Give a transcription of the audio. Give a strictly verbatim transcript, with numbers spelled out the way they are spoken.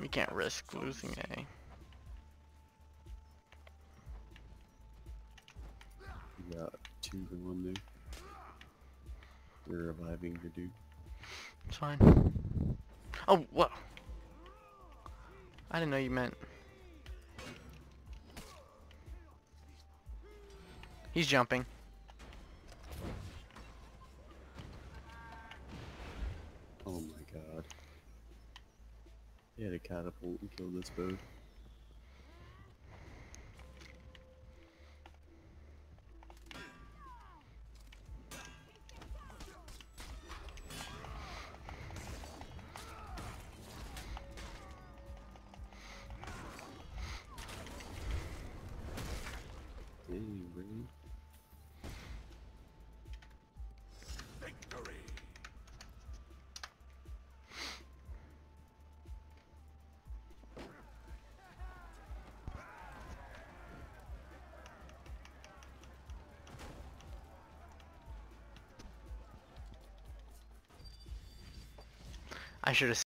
We can't risk losing A. You got two in one there. You're reviving your dude. It's fine. Oh, whoa. I didn't know you meant. He's jumping. Oh my god. He had a catapult and killed this bird. Dang, really? Victory. I should have